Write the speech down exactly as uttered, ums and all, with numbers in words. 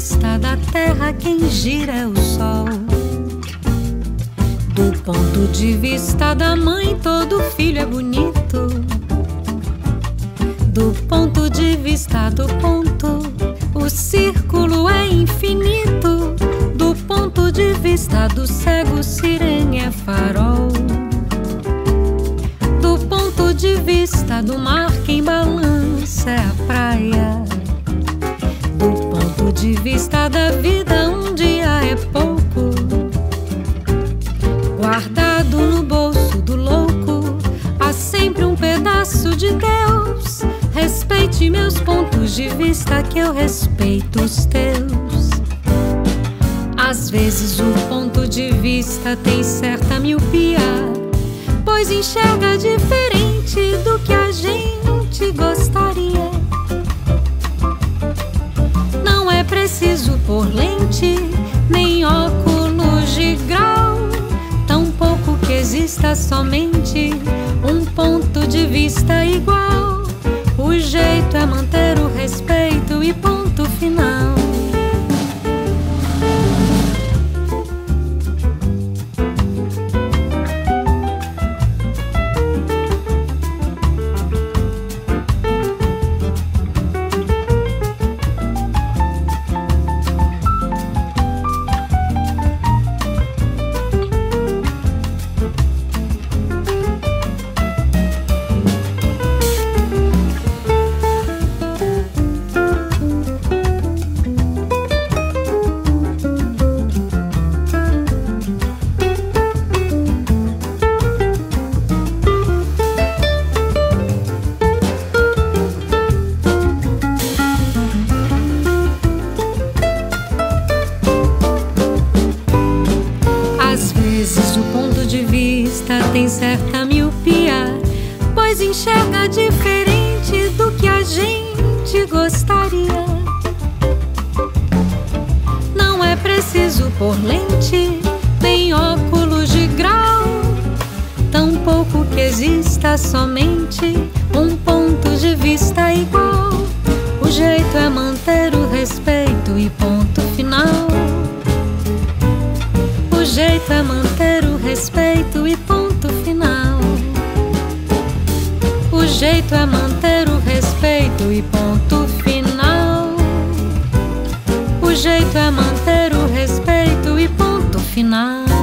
vista da terra, quem gira é o sol. Do ponto de vista da mãe, todo filho é bonito. Do ponto de vista do ponto, o círculo é infinito. Do ponto de vista do cego, sirene é farol. Do ponto de vista do mar, quem balança é a praia. Do ponto de vista da vida, um dia é pouco. Guardado no bolso do louco, há sempre um pedaço de Deus. Respeite meus pontos de vista, que eu respeito os teus. Às vezes o ponto de vista tem certa miopia, pois enxerga diferente do que a gente gostaria. Não é preciso pôr lente, nem óculos de grau, tampouco que exista somente um ponto de vista igual. O jeito é manter o respeito e ponto final. O ponto de vista tem certa miopia, pois enxerga diferente do que a gente gostaria. Não é preciso pôr lente, nem óculos de grau, tampouco que exista somente um ponto de vista igual. O jeito é manter o respeito e ponto final. O jeito é manter o respeito e ponto final. O jeito é manter o respeito e ponto final. O jeito é manter o respeito e ponto final.